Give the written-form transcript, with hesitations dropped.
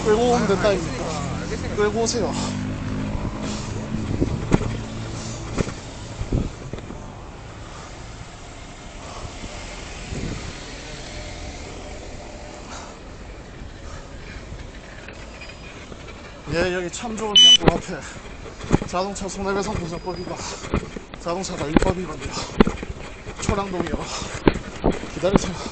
끌고 오면 된다입니까? 끌고 오세요. 예, 여기 참 좋은 약국 앞에 자동차 손해배상 보장법이가 자동차 관리법이거든요. 초량동이요. 기다리세요.